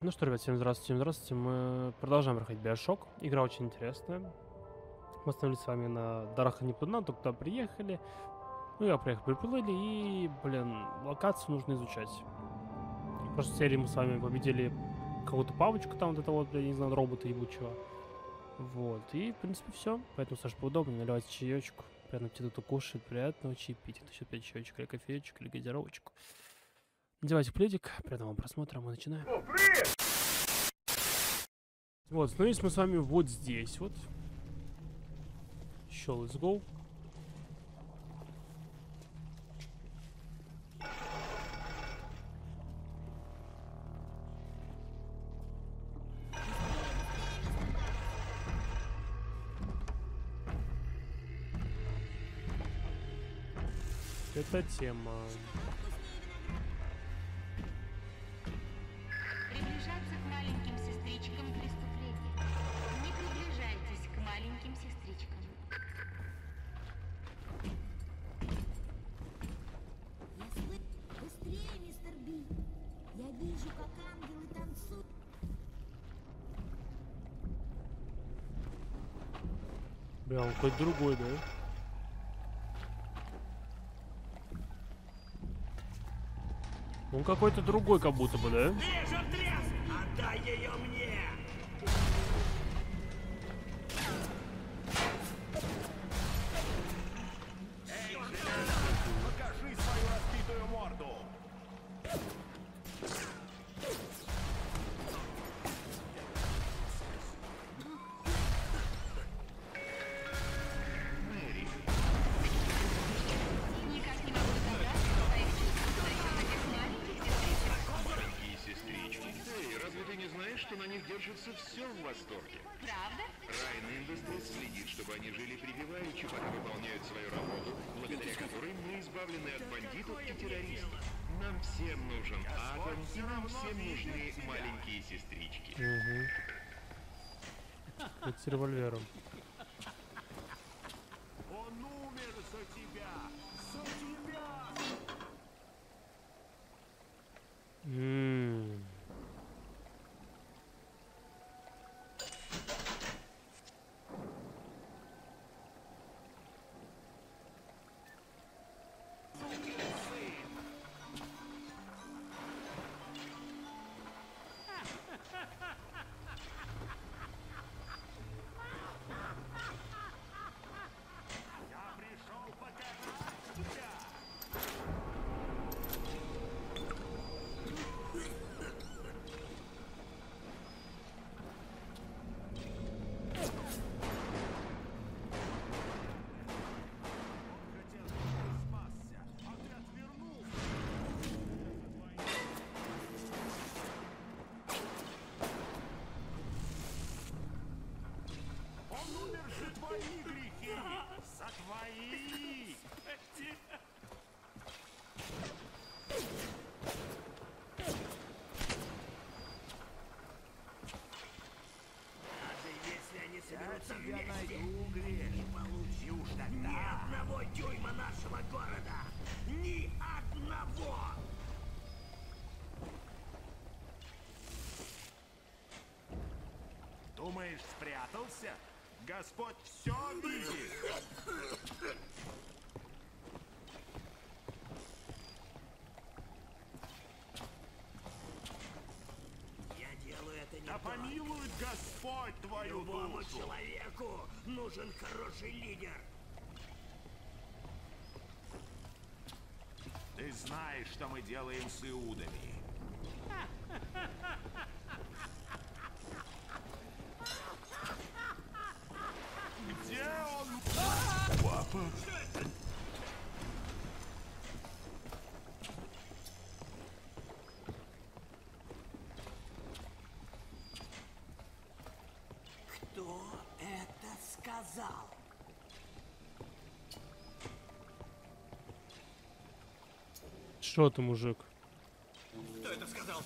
Ну что, ребят, всем здравствуйте, здравствуйте. Мы продолжаем проходить Биошок. Игра очень интересная. Мы остановились с вами на Дараха Нептуна, только туда приехали. Ну, я приехал, приплыли, и, блин, локацию нужно изучать. В прошлой серии мы с вами победили какую-то павочку там, вот это вот, я не знаю, робота ебучего. Вот, и, в принципе, все. Поэтому, Саша, поудобнее, наливайте чаечку. Приятно аппетиту кушать, приятного чаепития. Это еще 5 чаечек, или кофеечек, или газировочку. Надевайте пледик, приятного вам просмотра, мы начинаем. Вот, остановились мы с вами вот здесь вот. Еще, let's go. Это тема. Приближаться к маленьким сестричкам преступления. Не приближайтесь к маленьким сестричкам. Быстрее, мистер Би! Я вижу, как ангелы танцуют. Бля, он какой-то другой, да? Он какой-то другой, как будто бы, да? Вижу треск! Отдай ее мне! Эй, железо, покажи свою разбитую морду! Никак не могу разобраться в своих чувствах насчет этих маленьких сестричек. Маленькие сестрички. Эй, разве ты не знаешь, что на них держится все в восторге? Правда? Райн Industries следит, чтобы они жили припеваючи, пока выполняют свою работу, благодаря которой мы избавлены от бандитов и террористов. Нам всем нужен атом, и нам всем нужны маленькие сестрички. Угу. Это с револьвером. Он умер за тебя! За тебя! Я пришел покарать тебя! Хотел, чтобы ты спасся. Отряд вернулся. Он умер за твои грехи! За твои! Даже если они соберутся вместе, не получу тогда ни одного дюйма нашего города! Ни одного! Думаешь, спрятался? Господь все видит! Я делаю это не помилует Господь твою Любому душу! Человеку нужен хороший лидер! Ты знаешь, что мы делаем с иудами. Где он? Папа? Кто это сказал? Что ты, мужик? Кто это сказал?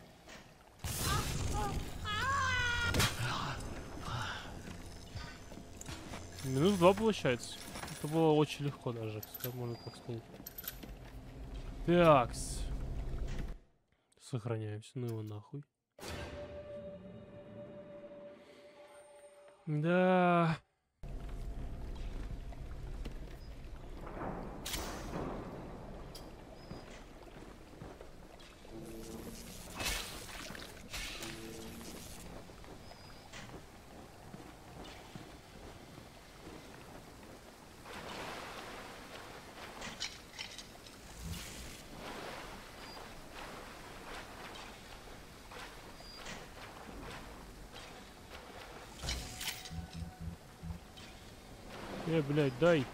Минус 2 получается. Это было очень легко даже, как можно так сказать. Такс. Сохраняемся, ну его нахуй. Да. Блядь, дай.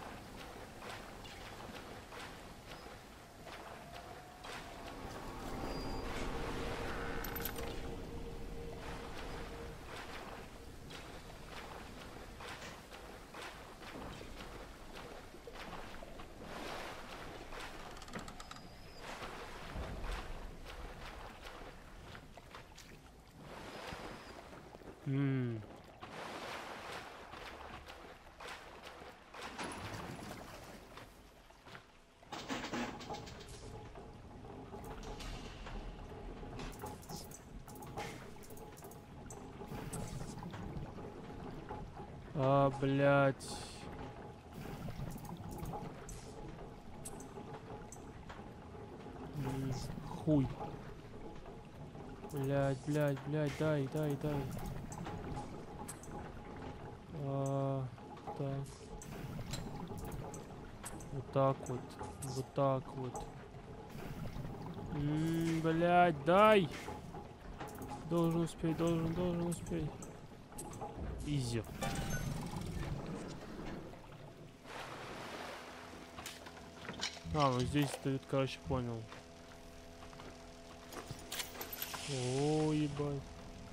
Блядь. Хуй. Блядь, дай. Так. Вот так вот. Блядь, дай. Должен успеть. Изи. Ну здесь ты, короче, понял. О, ебать.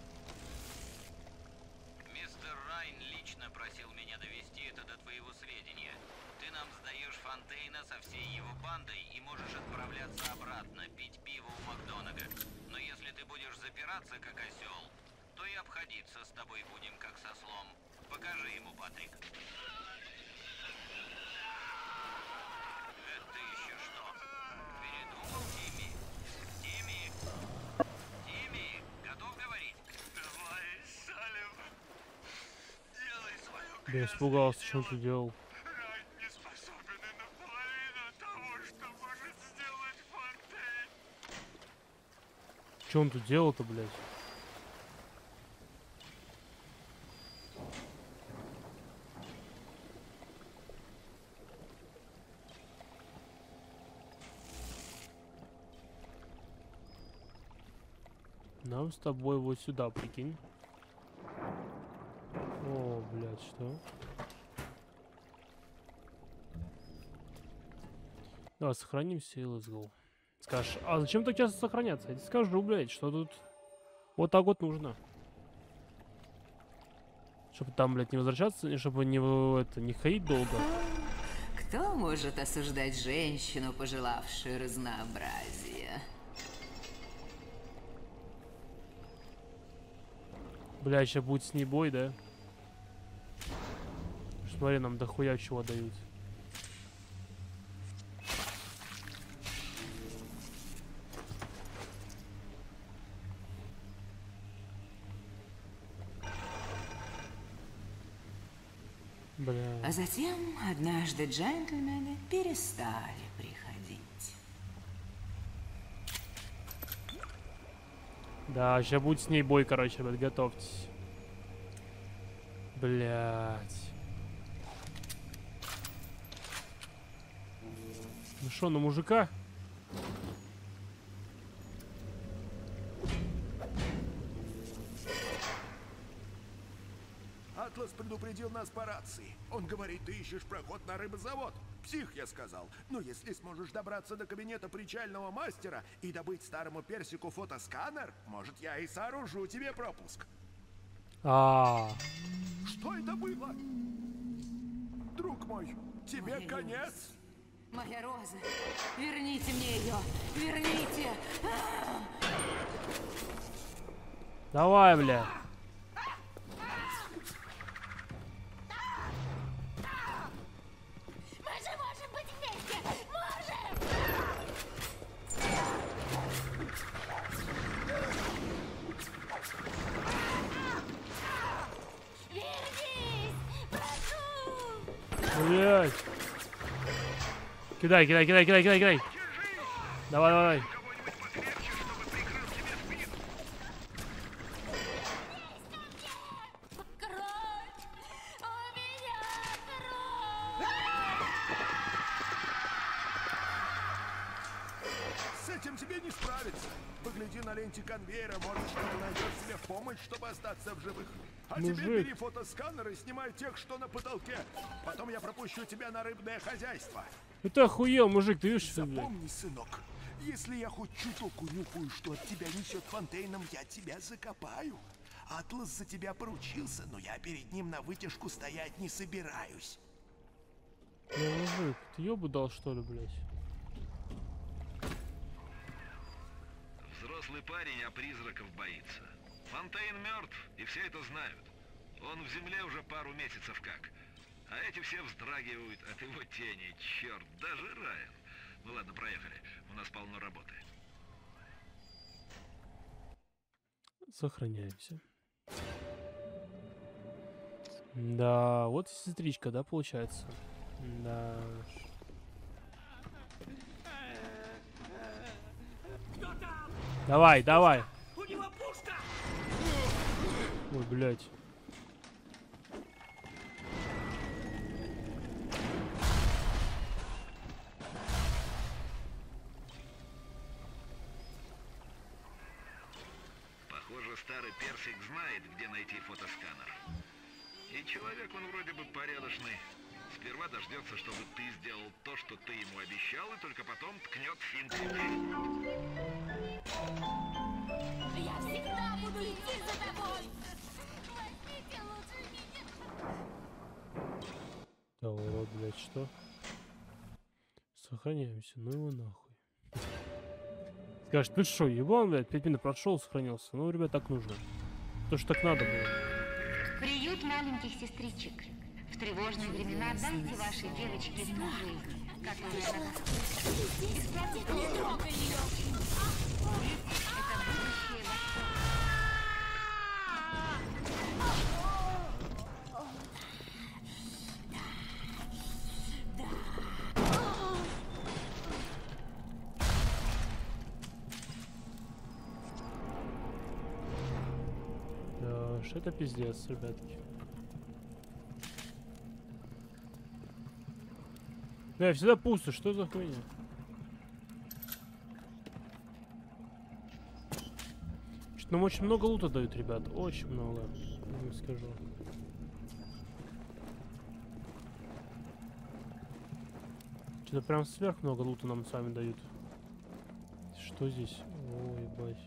Мистер Райн лично просил меня довести это до твоего сведения. Ты нам сдаешь Фонтейна со всей его бандой и можешь отправляться обратно, пить пиво у Макдонага. Но если ты будешь запираться как осел, то и обходиться с тобой будем как со слом. Покажи ему, Патрик. Это еще что? Передумал, Тимми? Тимми, готов говорить? Давай, Салем. Делай свою Я испугался, что ты делал. Райн не способен и на половину того, что может сделать Фонтейн. Что он тут делал-то, блядь? Нам с тобой вот сюда, прикинь. О, блядь, что? Давай сохранимся и let's go. Скажешь, а зачем так часто сохраняться? Я тебе скажу, блядь, что тут вот так вот нужно. Чтобы там, блядь, не возвращаться, чтобы не ходить долго. Кто может осуждать женщину, пожелавшую разнообразия? Бля, сейчас будет с ней бой, да? Смотри, нам дохуя чего дают. Бля. А затем однажды джентльмены перестали приходить. Да, сейчас будет с ней бой, короче, подготовьтесь. Блять. Ну шо, на мужика? Атлас предупредил нас по рации. Он говорит, ты ищешь проход на рыбозавод. Псих, я сказал. Но если сможешь добраться до кабинета причального мастера и добыть старому персику фотосканер, может, я и сооружу тебе пропуск. Что это было? Друг мой, тебе Моя конец. Моя роза, верните мне ее, верните! Давай, бля. Мы же можем быть вместе! Можем! Верни! Блять. Кидай, кидай, кидай, кидай, кидай, кидай. Давай, давай. С этим тебе не справиться. Погляди на ленте конвейера, может, что-то найдешь себе в помощь, чтобы остаться в живых. А Мужик. теперь бери фотосканер и снимай тех, что на потолке. Потом я пропущу тебя на рыбное хозяйство. Это охуел, мужик, ты видишь, что, блядь? Запомни, сынок, если я хоть чуток унюхаю, что от тебя несет Фонтейном, я тебя закопаю. Атлас за тебя поручился, но я перед ним на вытяжку стоять не собираюсь. Мужик, ты ёбу дал, что ли, блядь? Взрослый парень, а призраков боится. Фонтейн мертв, и все это знают. Он в земле уже пару месяцев как. А эти все вздрагивают от его тени. Черт, даже Райан. Ну ладно, проехали. У нас полно работы. Сохраняемся. Да, вот и сестричка, да, получается? Да. Давай, давай. У него пушка! Ой, блядь. Похоже, старый персик знает, где найти фотосканер. И человек он вроде бы порядочный. Сперва дождется, чтобы ты сделал то, что ты ему обещал, и только потом ткнет финт тебе. Я всегда буду идти за тобой! Возьмите лучше меня! Да вот, блядь, что? Сохраняемся, ну его нахуй. Скажешь, ну что, ебан, блядь, 5 минут прошел, сохранился. Ну, ребят, так нужно. То, что так надо было. Приют маленьких сестричек. В тревожные времена дайте вашей девочке ту жизнь, которая она бесплатно. Не трогай ее! Это будущее ваше. Да, что это пиздец, ребятки. Да, всегда пусто, что за хуйня? Что нам очень много лута дают, ребят, очень много, я вам скажу. Что-то прям сверх много лута нам с вами дают. Что здесь? Ой, ебать.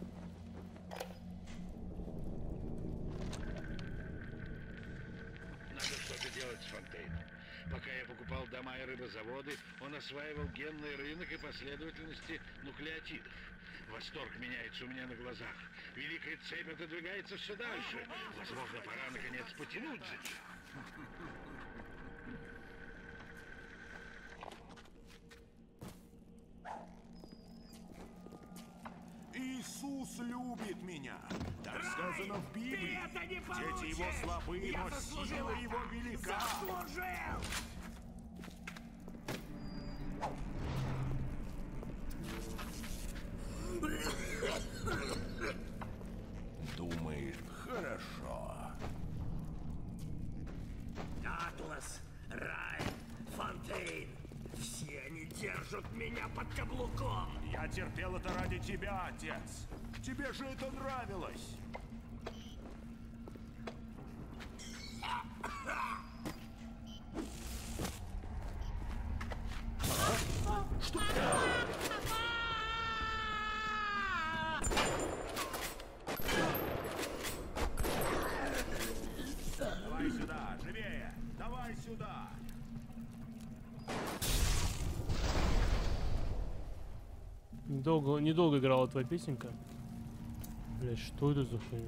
Надо что-то делать с Фонтейном. Пока я покупал дома и рыбозаводы, он осваивал генный рынок и последовательности нуклеотидов. Восторг меняется у меня на глазах. Великая цепь отодвигается все дальше. Возможно, пора наконец потянуть за нее. Иисус любит меня. Так сказано в Библии. Дети его слабы, но сила его велика. Думаешь, хорошо. Атлас, Рай, Фонтейн. Все они держат меня под каблуком. Я терпел это ради тебя, отец. Тебе же это нравилось. Что? Давай сюда, живее! Давай сюда! Недолго играла твоя песенка. Блять, что это за хуйня?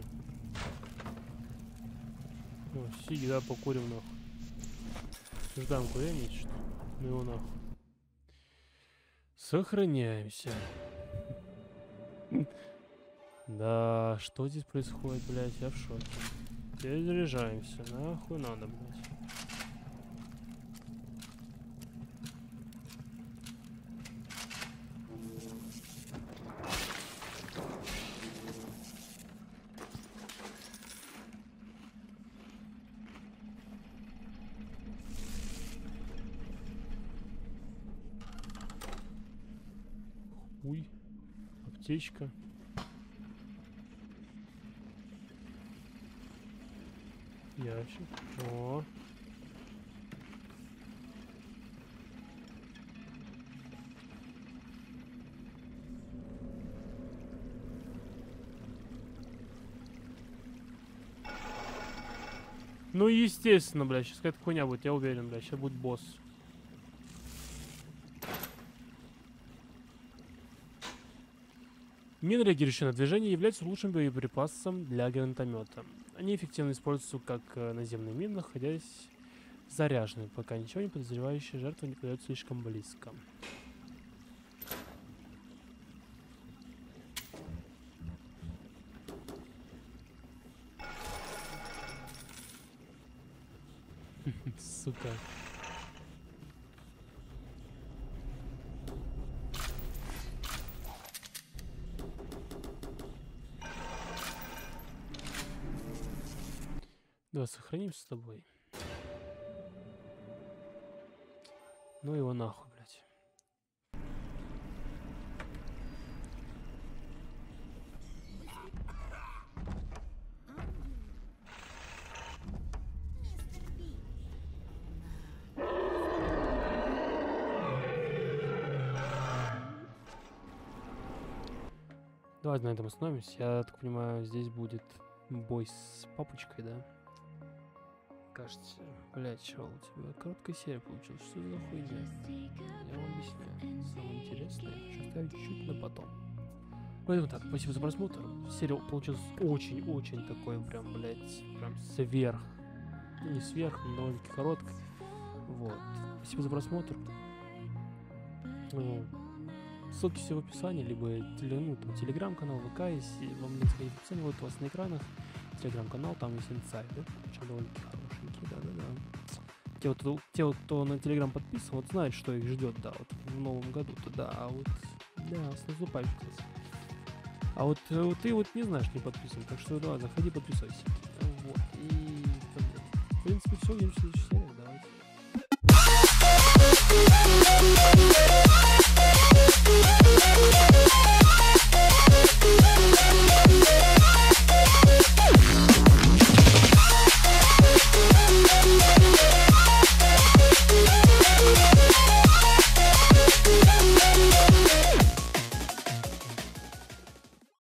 О, сиги, да, покурим нахуй. Ждем курение, что? Ну его нахуй. Сохраняемся. Да, что здесь происходит, блять, я в шоке. Перезаряжаемся, нахуй надо, блять. Аптечка. Ящик. О. Ну, естественно, блядь, сейчас какая-то хуйня будет, я уверен, блядь, сейчас будет босс. Мины, реагирующие на движение, являются лучшим боеприпасом для гранатомета. Они эффективно используются как наземные мины, находясь заряженными, пока ничего не подозревающая жертва не подойдет слишком близко. Сука. Давай сохранимся с тобой. Ну его нахуй, блядь. Давайте на этом остановимся. Я так понимаю, здесь будет бой с папочкой, да? Кажется, блядь, чел, у тебя короткая серия получилась. Что за хуйня? Я вам объясняю. Самое интересное хочу оставить чуть на потом. Поэтому так, спасибо за просмотр. Серия получилась очень-очень такой прям, блядь, прям сверх. Ну, не сверх, но довольно-таки короткая. Вот. Спасибо за просмотр. Ссылки все в описании, либо телеграм-канал, ВК, если вам не сходить в описании, вот у вас на экранах телеграм-канал, там есть инсайд, да? Причем довольно-таки хорошенький, да-да-да. Те, кто на телеграм подписан, вот знают, что их ждет, да, вот в новом году-то, да, а вот, да, с наступающим, кстати. А вот ты вот не знаешь, не подписан, так что давай, заходи, подписывайся. Вот, и, в принципе, все, увидимся в следующей серии, давайте.